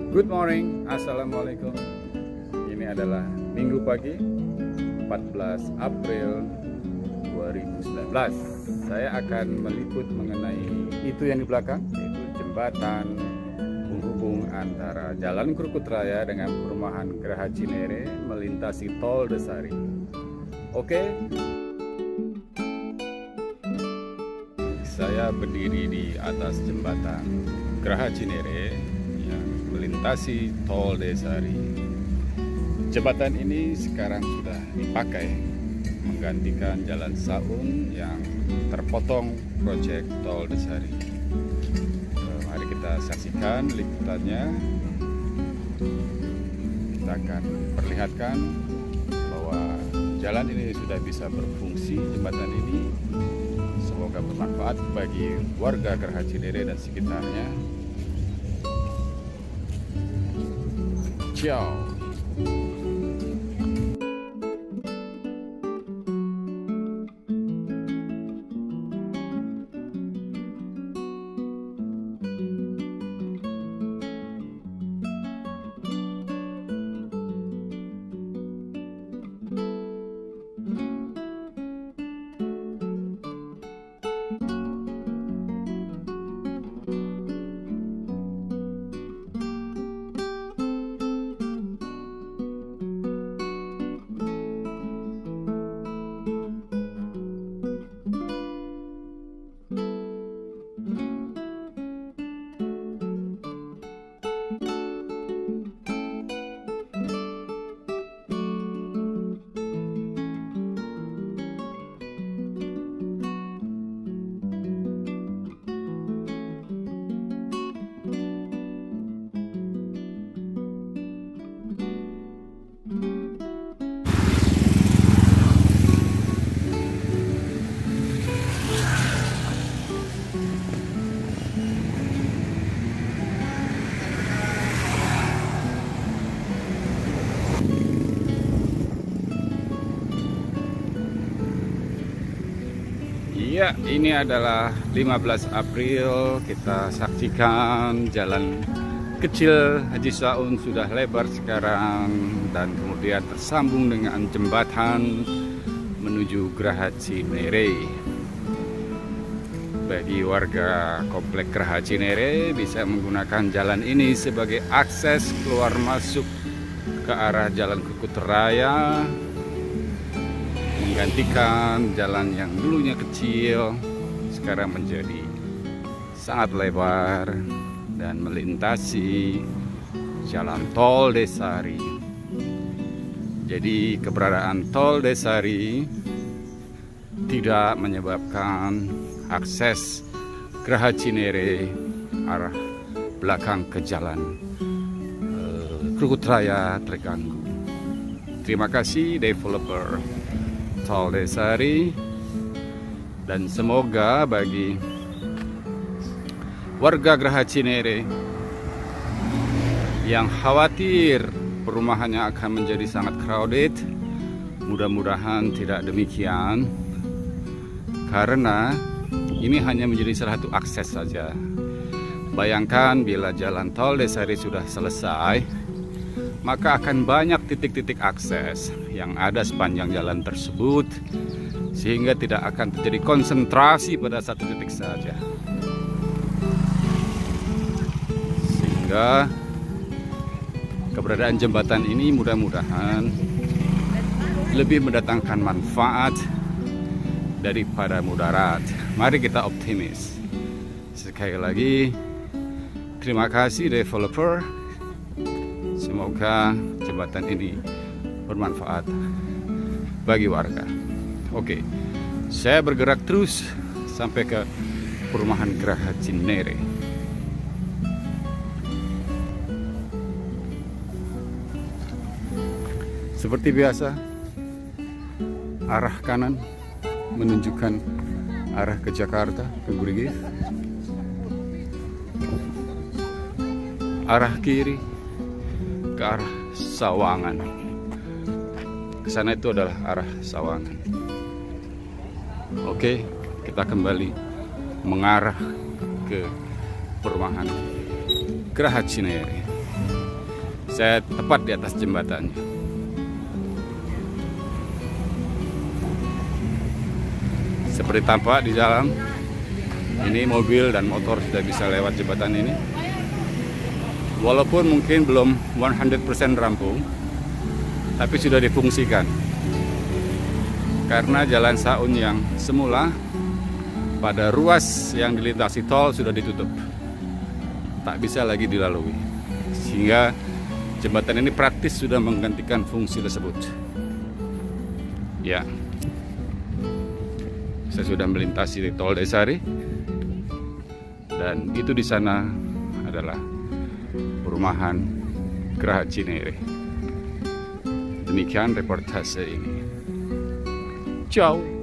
Good morning, Assalamualaikum. Ini adalah Minggu pagi 14 April 2019. Saya akan meliput mengenai itu yang di belakang, yaitu jembatan penghubung antara Jalan Krukut Raya dengan perumahan Geraha Cinere melintasi Tol Desari. Oke, saya berdiri di atas jembatan Geraha Cinere yang melintasi Tol Desari. Jembatan ini sekarang sudah dipakai menggantikan Jalan Saung yang terpotong proyek Tol Desari. Mari kita saksikan liputannya. Kita akan perlihatkan bahwa jalan ini sudah bisa berfungsi. Jembatan ini semoga bermanfaat bagi warga Geraha Cinere dan sekitarnya. Ciao. Ya, ini adalah 15 April. Kita saksikan jalan kecil Haji Saun sudah lebar sekarang dan kemudian tersambung dengan jembatan menuju Geraha Cinere. Bagi warga komplek Geraha Cinere bisa menggunakan jalan ini sebagai akses keluar masuk ke arah Jalan Krukut Raya, menggantikan jalan yang dulunya kecil sekarang menjadi sangat lebar dan melintasi Jalan Tol Desari. Jadi keberadaan Tol Desari tidak menyebabkan akses Geraha Cinere arah belakang ke Jalan Krukut Raya terganggu. Terima kasih developer Tol Desari, dan semoga bagi warga Geraha Cinere yang khawatir perumahannya akan menjadi sangat crowded, mudah-mudahan tidak demikian, karena ini hanya menjadi salah satu akses saja. Bayangkan bila Jalan Tol Desari sudah selesai, maka akan banyak titik-titik akses yang ada sepanjang jalan tersebut, sehingga tidak akan terjadi konsentrasi pada satu titik saja, sehingga keberadaan jembatan ini mudah-mudahan lebih mendatangkan manfaat daripada mudarat. Mari kita optimis. Sekali lagi, terima kasih developer. Semoga jembatan ini bermanfaat bagi warga. Oke, saya bergerak terus sampai ke perumahan Geraha Cinere. Seperti biasa, arah kanan menunjukkan arah ke Jakarta, ke Gurigif. Arah kiri ke arah Sawangan. Ke sana itu adalah arah Sawangan. Oke, kita kembali mengarah ke perumahan Geraha Cinere. Saya tepat di atas jembatannya. Seperti tampak di dalam, ini mobil dan motor sudah bisa lewat jembatan ini. Walaupun mungkin belum 100% rampung, tapi sudah difungsikan. Karena jalan Saun yang semula pada ruas yang dilintasi tol sudah ditutup, tak bisa lagi dilalui, sehingga jembatan ini praktis sudah menggantikan fungsi tersebut. Ya, saya sudah melintasi tol Desari, dan itu di sana adalah perumahan Geraha Cinere. Demikian reportase ini. Ciao.